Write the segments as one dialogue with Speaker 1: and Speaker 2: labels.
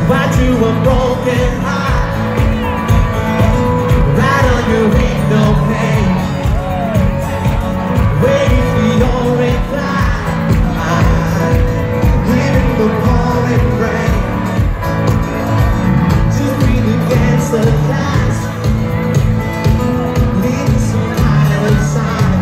Speaker 1: Why do a broken heart right on your window pane, waiting for your reply, hearing the pouring rain, just breathe against the glass, leaving some kind of sign.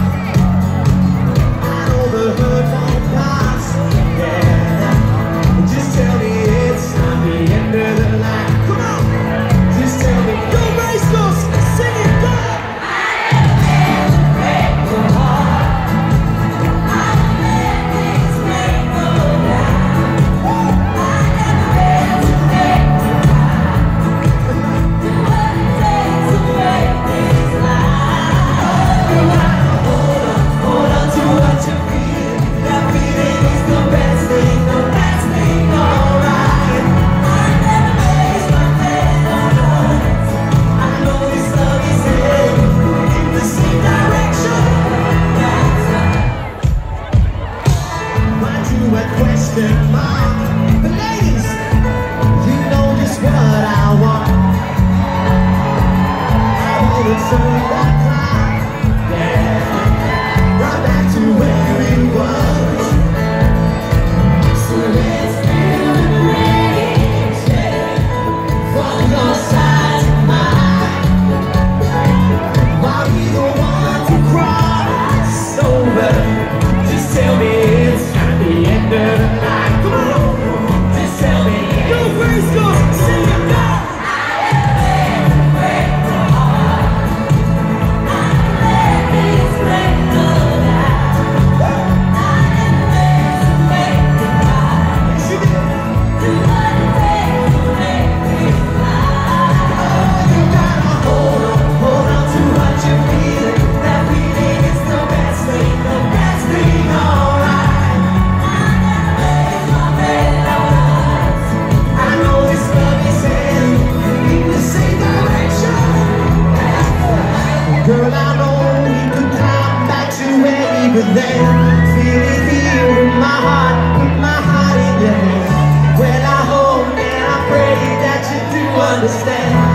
Speaker 1: I know the hurt won't pass, yeah. Just tell me it's not the end of the line. Come on, just tell me. Go Racecourse, sing it, go!
Speaker 2: I never break your heart. I let things break you down. I never hesitate to try. Do what it takes to break this line. You gotta hold on to what you feel. That feeling is the best thing, alright. I never raise my head on us. I know this love is heading in the same direction. That's
Speaker 1: Why do I question mark? But ladies, you know just what I want. I wanna turn that clock, yeah, right back to where it was.
Speaker 2: so let's feel the radiation
Speaker 1: From your side to mine, while we don't want to cross over, just tell me it's not the end of the night. Come on, just tell me. Go Racecourse, sing it now.
Speaker 2: I never break your heart. I let things break you down. I never hesitate to try.
Speaker 1: Yes, you did.
Speaker 2: Do what it takes to make this life.
Speaker 1: You gotta hold on to what you're feeling. That feeling is the best thing, alright.
Speaker 2: I never raise my head on us.
Speaker 1: I know this love is heading in the same direction. Girl, I know we could come back to where we were then. Feel it here in my heart, put my heart in your hand. Well, I hope and I pray that you do understand.